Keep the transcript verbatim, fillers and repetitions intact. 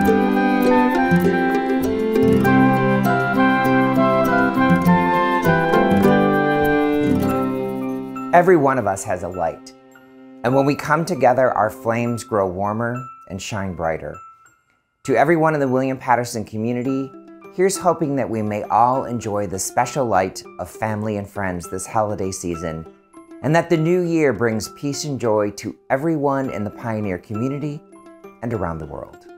Every one of us has a light, and when we come together, our flames grow warmer and shine brighter. To everyone in the William Paterson community, here's hoping that we may all enjoy the special light of family and friends this holiday season, and that the new year brings peace and joy to everyone in the Pioneer community and around the world.